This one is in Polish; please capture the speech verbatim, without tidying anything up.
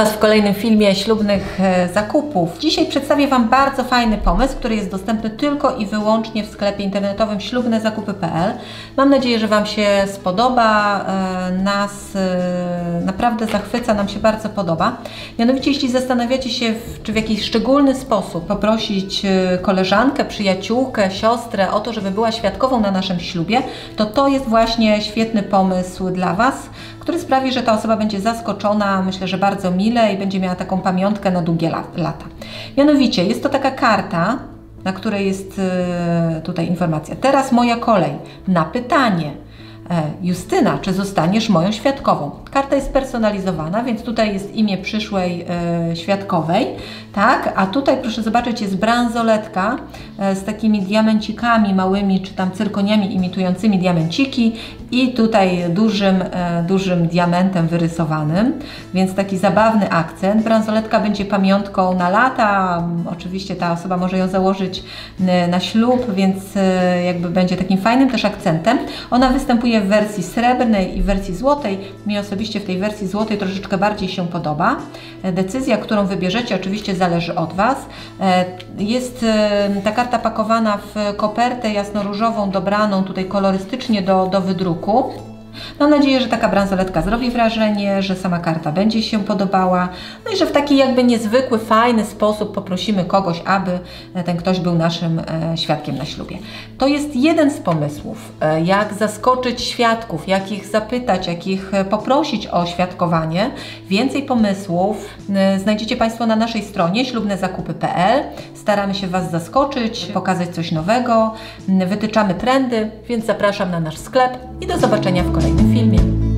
Was w kolejnym filmie ślubnych zakupów. Dzisiaj przedstawię Wam bardzo fajny pomysł, który jest dostępny tylko i wyłącznie w sklepie internetowym ślubne zakupy kropka p l. Mam nadzieję, że Wam się spodoba. Nas naprawdę zachwyca, nam się bardzo podoba. Mianowicie, jeśli zastanawiacie się, czy w jakiś szczególny sposób poprosić koleżankę, przyjaciółkę, siostrę o to, żeby była świadkową na naszym ślubie, to to jest właśnie świetny pomysł dla Was, który sprawi, że ta osoba będzie zaskoczona, myślę, że bardzo mile i będzie miała taką pamiątkę na długie lata. Mianowicie, jest to taka karta, na której jest tutaj informacja. Teraz moja kolej na pytanie. Justyna, czy zostaniesz moją świadkową? Karta jest personalizowana, więc tutaj jest imię przyszłej e, świadkowej, tak? A tutaj proszę zobaczyć, jest bransoletka e, z takimi diamencikami małymi, czy tam cyrkoniami imitującymi diamenciki i tutaj dużym, e, dużym diamentem wyrysowanym, więc taki zabawny akcent. Bransoletka będzie pamiątką na lata, oczywiście ta osoba może ją założyć e, na ślub, więc e, jakby będzie takim fajnym też akcentem. Ona występuje w wersji srebrnej i w wersji złotej. Mi osobiście w tej wersji złotej troszeczkę bardziej się podoba. Decyzja, którą wybierzecie, oczywiście zależy od Was. Jest ta karta pakowana w kopertę jasnoróżową, dobraną tutaj kolorystycznie do, do wydruku. Mam nadzieję, że taka bransoletka zrobi wrażenie, że sama karta będzie się podobała, no i że w taki jakby niezwykły, fajny sposób poprosimy kogoś, aby ten ktoś był naszym świadkiem na ślubie. To jest jeden z pomysłów, jak zaskoczyć świadków, jak ich zapytać, jak ich poprosić o świadkowanie. Więcej pomysłów znajdziecie Państwo na naszej stronie ślubne zakupy kropka p l. Staramy się Was zaskoczyć, pokazać coś nowego, wytyczamy trendy, więc zapraszam na nasz sklep i do zobaczenia w kolejnym filmie.